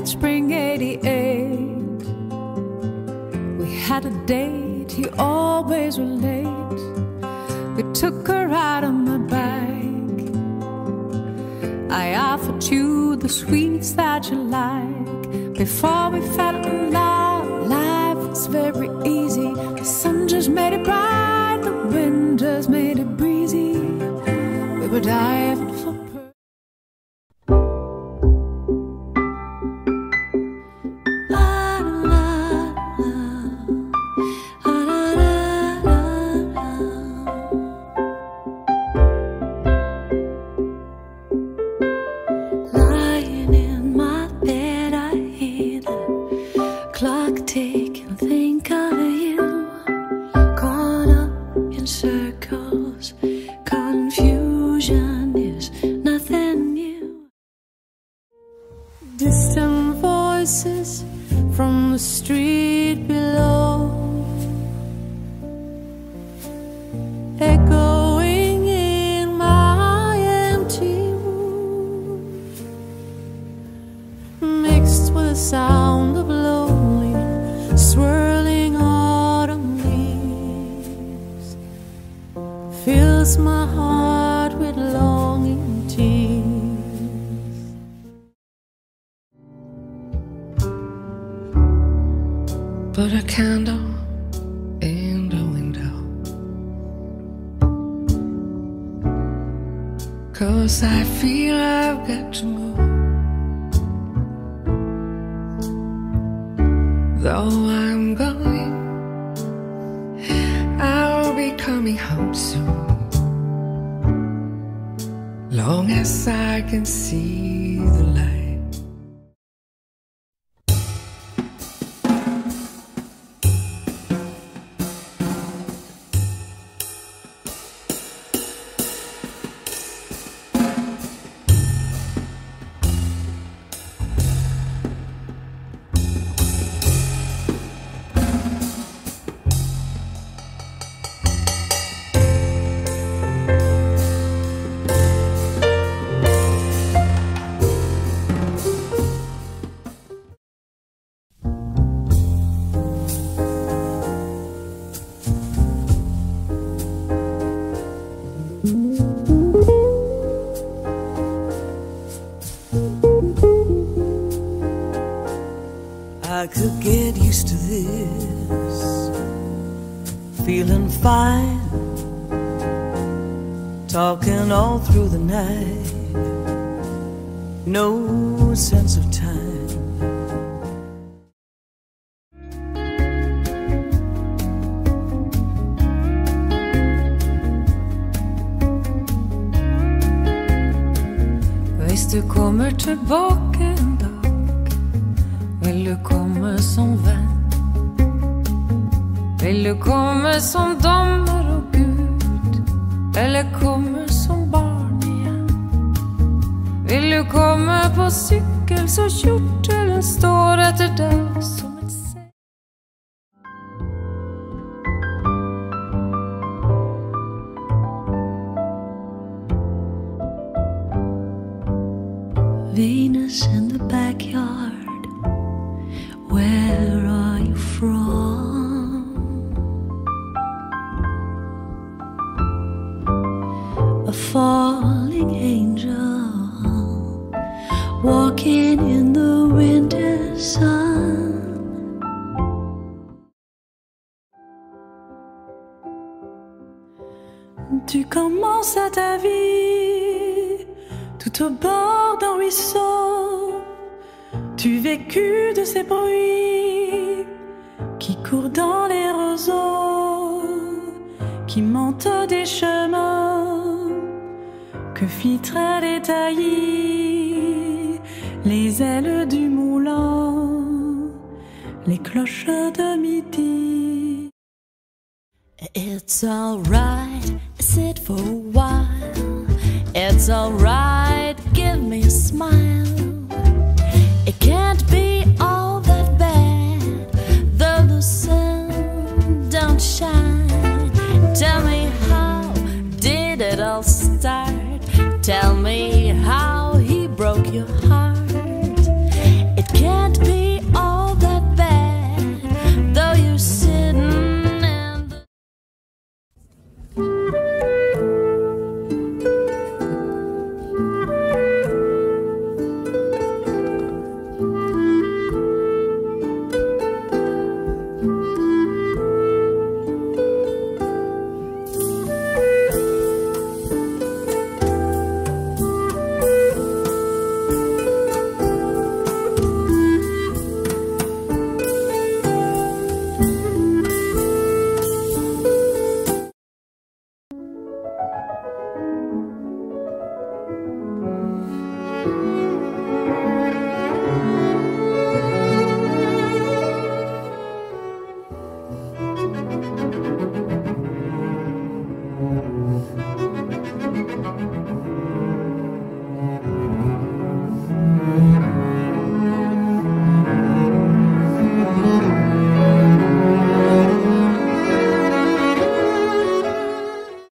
in spring '88. We had a date, you always were late. We took her out on my bike. I offered you the sweets that you like. Before we fell in love, life was very easy. The sun just made it bright, the wind just made it breezy. We were diving for distant voices from the street below, echoing in my empty room, mixed with the sound of lonely swirling autumn leaves, fills my heart with longing tears. Put a candle in the window, 'cause I feel I've got to move. Though I'm going, I'll be coming home soon. Long as I can see the light. I could get used to this, feeling fine, talking all through the night, no sense of time. Hvis du kommer tillbaka en dag, vill du komma som vän? Vill du komma som domare och Gud? Eller komma som barn igen? Vill du komma på cykel så kjortelen står efter dig som ett säg? Venus in the backyard, where are you from? A falling angel, walking in the winter sun. Tu commences ta vie tout au bord d'un ruisseau. Tu vécus de ces bruits qui courent dans les roseaux, qui montent des chemins que filtrent les taillis, les ailes du moulin, les cloches de midi. It's alright, sit for a while. It's alright, give me a smile. It can't be all that bad, though the sun don't shine. Tell me, how did it all start? Tell me how he broke your heart.